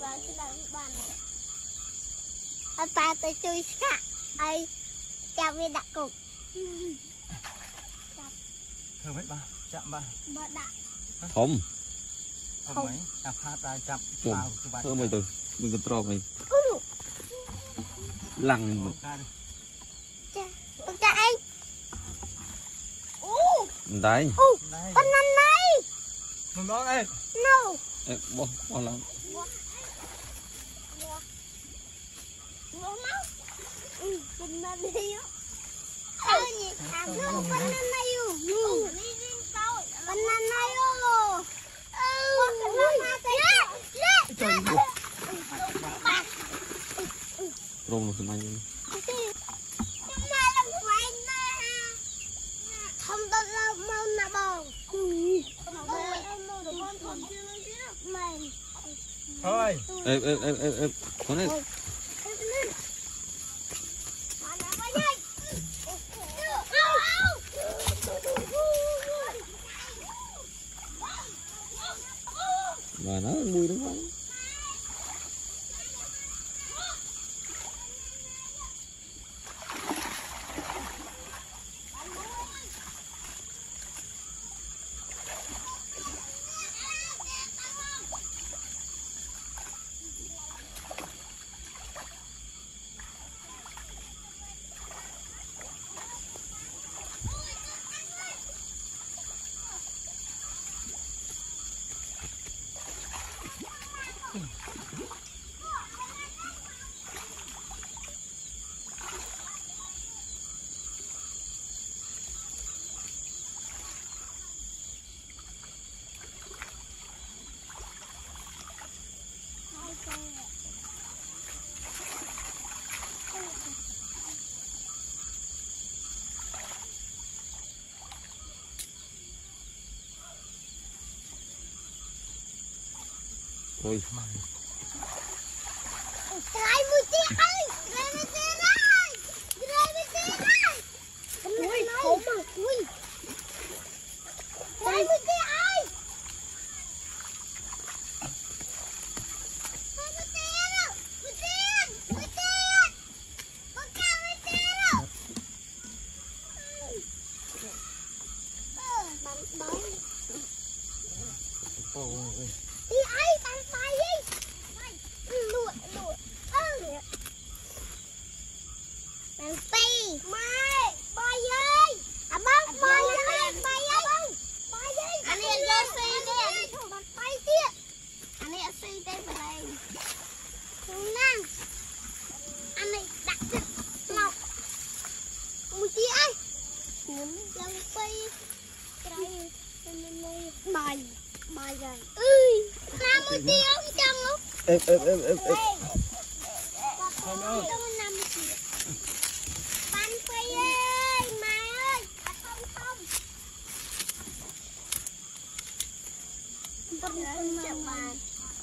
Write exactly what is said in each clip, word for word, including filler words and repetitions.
ta tới chui cả ai chào viên đặt cục thưa mấy ba chạm ba không không mấy chạm phát ra chạm vào thưa mày từ mình cần trò mày lằng cha anh đấy con ăn này mình món đây no bỏ bỏ lằng bỏ máu ừ con ăn đi á ơi nhỉ à không con ăn này ừ con ăn này ừ con ăn này rong nó mày không đâu đâu mau nè bò thôi ê ê ê ê ê con này mà nó mùi đúng không ôi cái mũi tê ơi cái mũi tê đây cái mũi tê đây ui không mà ui cái mũi tê ơi cái mũi tê đâu mũi tê mũi tê có cả mũi tê đâu bắn bắn đi ai bắn bay đi lụa lụa ơ bắn bay mai bay ơi à bắn bay ơi bay ơi bay ơi anh ấy lên xe đi bắn bay kia anh ấy xe đây mà đây không năng anh ấy đặt được lọc mùi chi ai muốn lên bay bay bay rồi ơi làm một tiếng trong lúc ê ê ê ê ê không đâu bắn phi ơi má ơi không không không không chậm bàn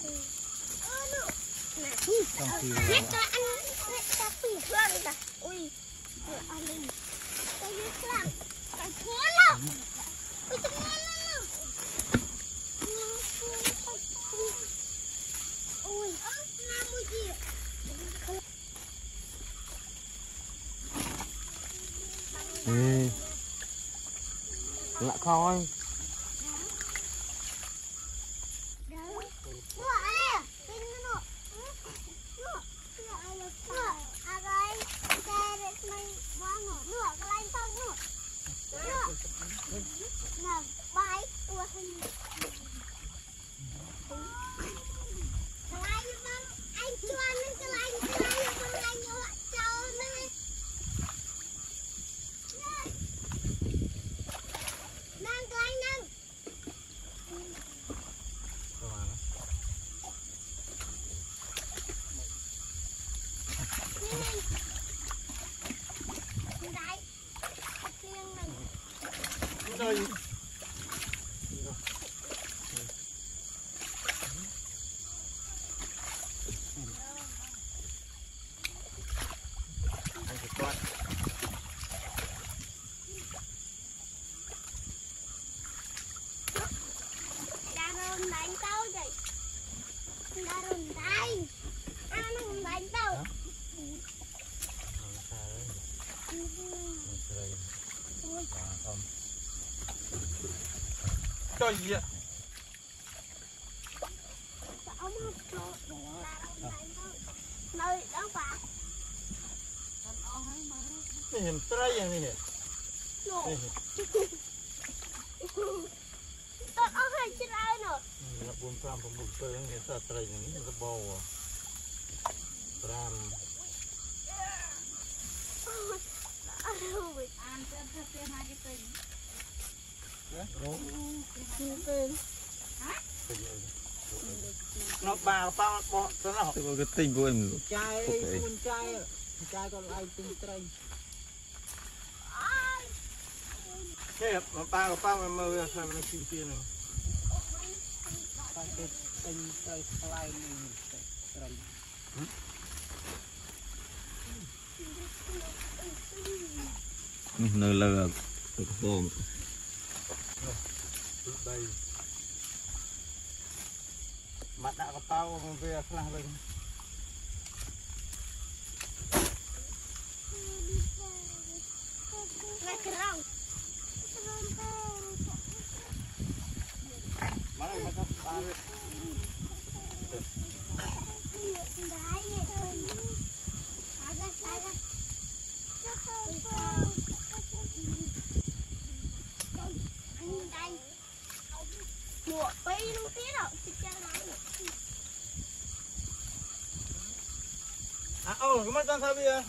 nét cho anh nét cho phi hơn cả ui anh đi cái gì làm cái cuốn nào ui cái cuốn nào ui làm cái gì ê lại coi rồi đánh tao vậy. Đá rừng đây. coi gì vậy nơi đó phải này hình trai này này tôi ở hai trên ai nữa là buồn pram buồn buồn tơi này sao trai này nó bầu pram nó bao bao bao nó Tôi có cái tinh của em luôn. chai cuốn chai chai còn lại tinh trai cái mà ba của ba mà mơ sao nó chịu tiền rồi ba cái tinh trai slide này Nơi là cái bom. đây mặt đã có bao về sang lên ngay cái rau mà nó có ba về mùa bay luôn tí đâu thì chơi lại à ô cái mắt sao bây giờ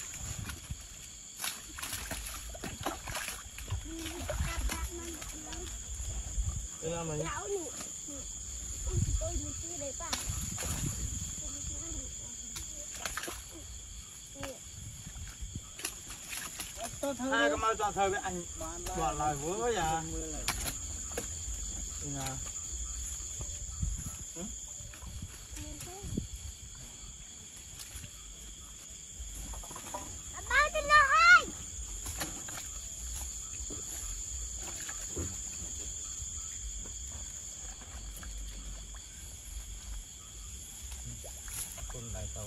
đây là mình lão nụ tôi một tí đấy ba hai cái mắt cho thời với anh bỏ lại với à nhà ba trên nó hai con lại tàu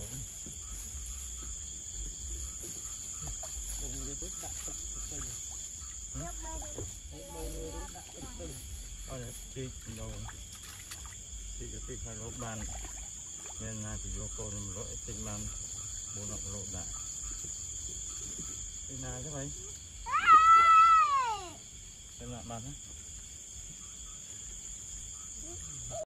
ôi chị đâu chị cái chị phải lốp bàn nên là chị vô con lỗi tình bàn bố nó lộn đại đây là thế vậy đây là bàn á